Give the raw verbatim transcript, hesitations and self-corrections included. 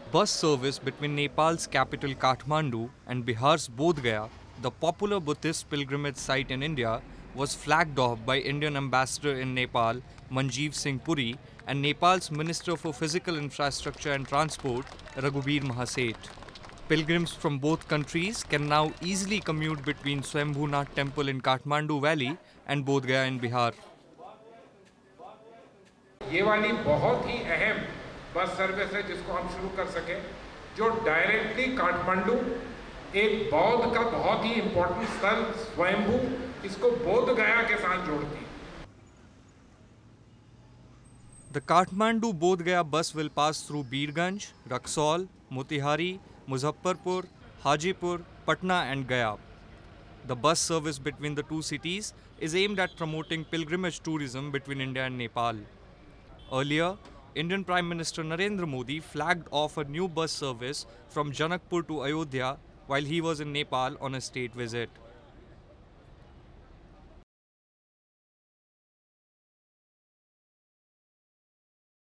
Bus service between Nepal's capital Kathmandu and Bihar's Bodh Gaya, the popular Buddhist pilgrimage site in India, was flagged off by Indian ambassador in Nepal, Manjeev Singh Puri, and Nepal's Minister for Physical Infrastructure and Transport, Raghubir Mahaseth. Pilgrims from both countries can now easily commute between Swayambhunath temple in Kathmandu Valley and Bodh Gaya in Bihar. ये वाली बहुत ही अहम bus service है जिसको हम शुरू कर सके, जो डायरेक्टली काठमांडू एक बौद्ध का बहुत ही इम्पोर्टेंट स्थल स्वयंभू, इसको बोध गया के साथ जोड़ती है. The Kathmandu Bodh Gaya bus will pass through Birgunj, Raxaul, Motihari, Muzaffarpur, Hajipur, Patna and Gaya. The bus service between the two cities is aimed at promoting pilgrimage tourism between India and Nepal. Earlier, Indian Prime Minister Narendra Modi flagged off a new bus service from Janakpur to Ayodhya while he was in Nepal on a state visit.